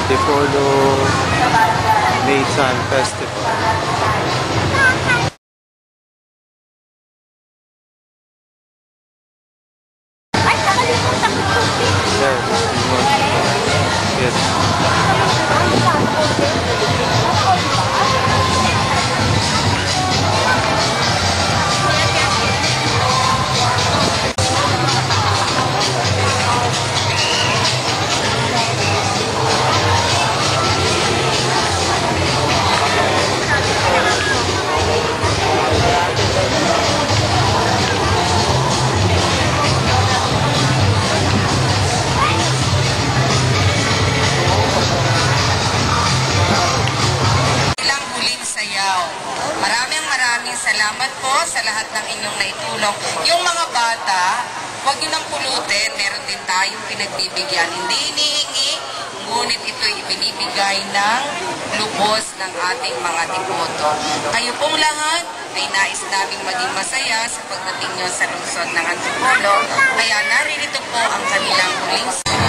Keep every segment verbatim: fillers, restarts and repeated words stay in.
Antipolo Nissan Festival. Yes, yes. Maraming maraming salamat po sa lahat ng inyong naitulong. Yung mga bata, huwag nyo nang pulutin. Meron din tayong pinagbibigyan. Hindi hinihingi, ngunit ito'y ibinibigay ng lubos ng ating mga devoto. Kayo pong lahat ay nais naming maging masaya sa pagdating nyo sa lungsod ng Antipolo. Kaya naririto po ang kanilang huling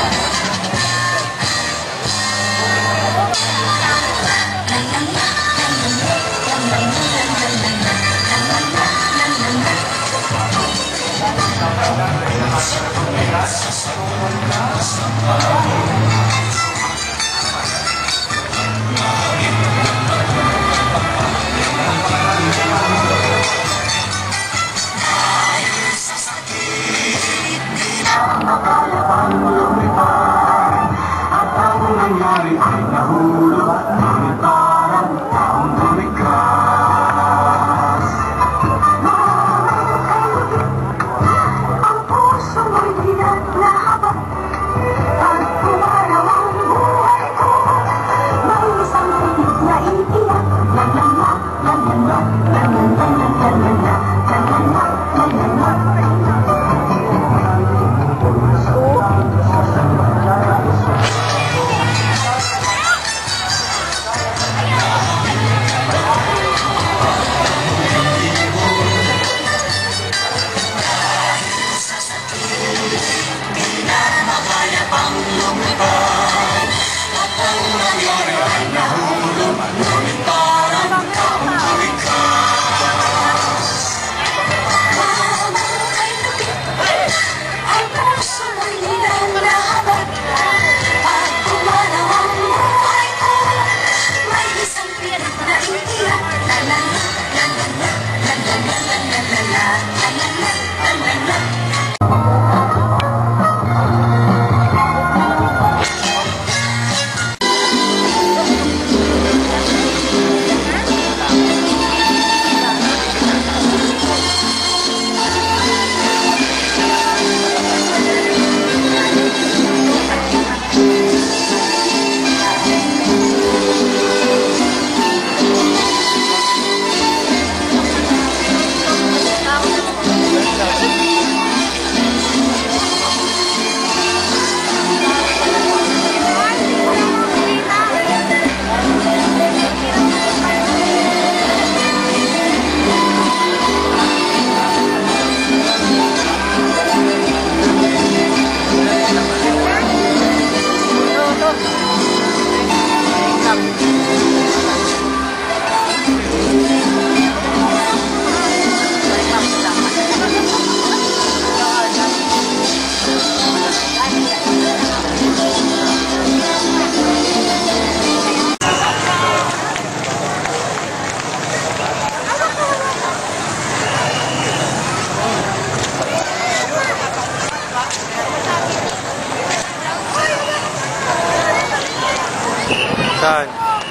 Saan?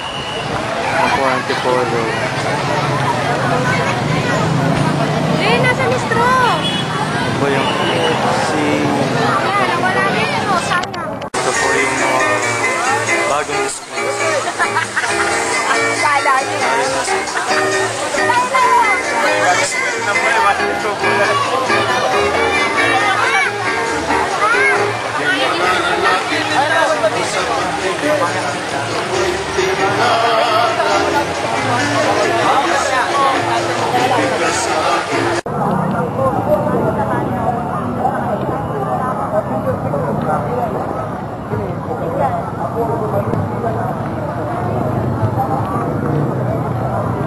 Ako Antipolo. Eh, nasa listro! Ako yung si